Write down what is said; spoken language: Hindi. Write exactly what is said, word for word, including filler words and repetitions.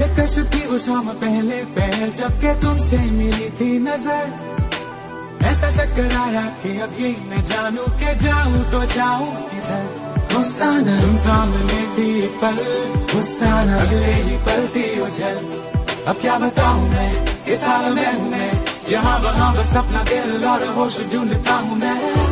बेकश थी वो शाम पहले पहल जब के तुमसे मिली थी नजर, ऐसा शक्कर आया कि अब ये न जानू के जाऊं तो जाऊं किधर। मुस्ताना तुम सामने थी पल, मुस्ताना अगले ही पल थी उछल। अब क्या बताऊं मैं किस हाल में हूँ मैं, यहाँ वहाँ बस अपना दिल और होश ढूंढता हूँ मैं।